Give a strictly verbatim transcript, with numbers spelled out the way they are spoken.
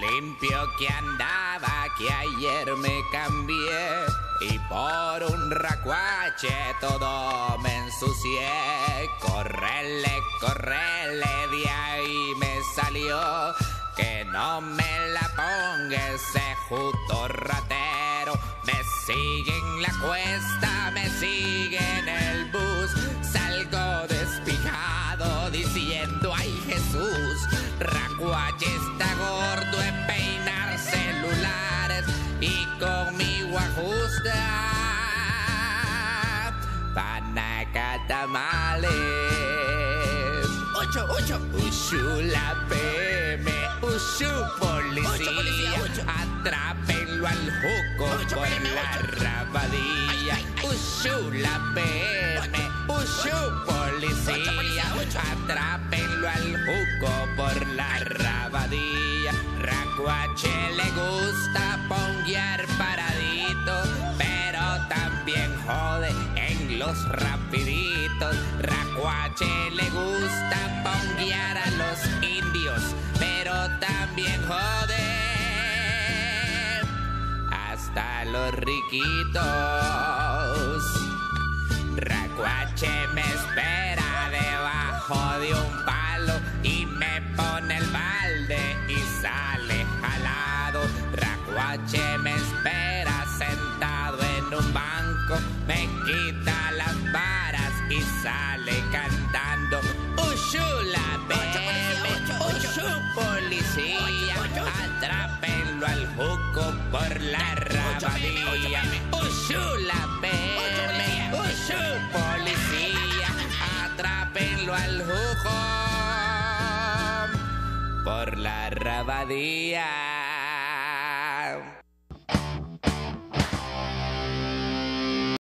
limpio que andaba, que ayer me cambié, y por un racuache todo me ensucié. Correle, correle, de ahí me salió, que no me la ponga ese justo ratero. Me sigue en la cuesta, me sigue en el bus, salgo despijado diciendo ay Jesús. Racuache está gordo en peinar celulares y conmigo ajusta panaca tamales. Ocho, ocho. Ushu la P M, ushu policía, ocho, policía ocho. Atrápenlo al juco ocho, por P M, la rabadilla. Ushu la P M, ushu policía, ocho, policía atrápenlo al juco por la rabadilla. Racuache le gusta ponguear paradito, pero también jode en los rapiditos. Racuache le gusta ponguear a los indios, pero también jode hasta los riquitos. Racuache me espera debajo de un palo y me pone el balde y sale jalado. Racuache me espera sentado en un banco, me quita las varas y sale cantando. Ushu la P M, ushu policía, atrápenlo al juco por la rabadilla. Ushu la P M, ushu policía, atrápenlo al juco por la rabadilla.